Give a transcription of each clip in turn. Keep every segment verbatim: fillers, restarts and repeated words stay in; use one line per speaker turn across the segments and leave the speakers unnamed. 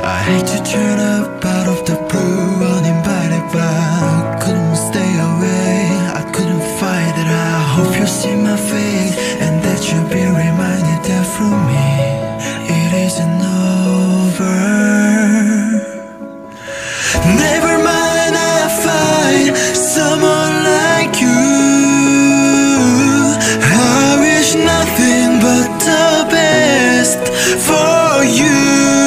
I hate to turn up out of the blue uninvited, but I couldn't stay away. I couldn't fight it. I hope you see my face and that you'll be reminded that from me it isn't over. Never mind, I'll find someone like you. I wish nothing but the best for you.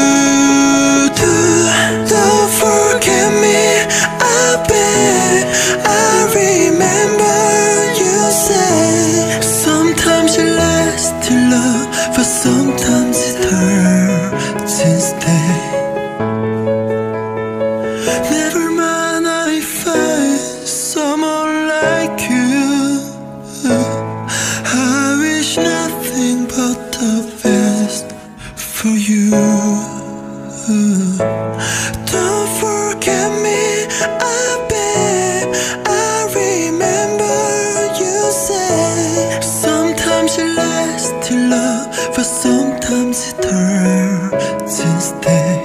Don't forget me, I bet. I remember you said sometimes you last in love, but sometimes it hurts instead. Never mind, I find someone like you. I wish nothing but the best for you. Don't forget me, I bet. I remember you said sometimes you last in love, but sometimes it hurts instead.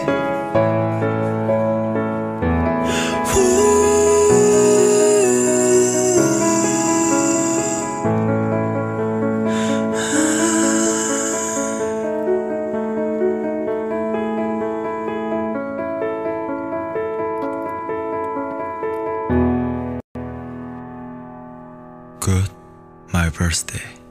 Good, my birthday.